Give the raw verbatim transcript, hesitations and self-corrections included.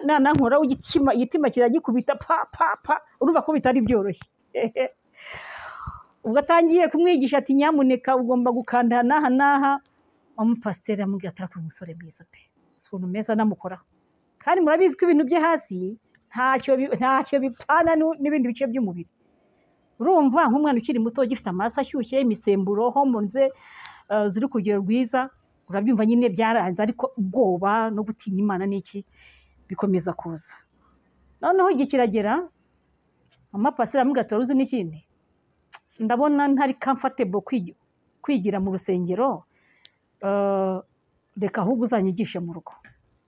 nankora ugitima igitima kiragikubita pa pa pa urumva ko bitari byoroshye ubwo atangiye kumwigisha ati nyamuneka ugomba gukanda naha naha umupasiteri amubwira ati arakora umusore mwiza pe ukuntu meza namukoraho kandi murabizi ko ibintu bye hasi ntacyo ntacyo bipana n'ibindi bice by'umubiri urumva nk'umwana ukiri muto gifite amaraso ashyushye imisemburo hormones ziri kugera rwiza urabyumva nyine byaranze ariko ubwoba no gutinya Imana n'iki bikomeza kuza noneho igihe kiragera mama pasira amubwira uzi n'ikindi ndabona ntari comfortable kwigira mu rusengero reka ahubwo uzanyigishe mu rugo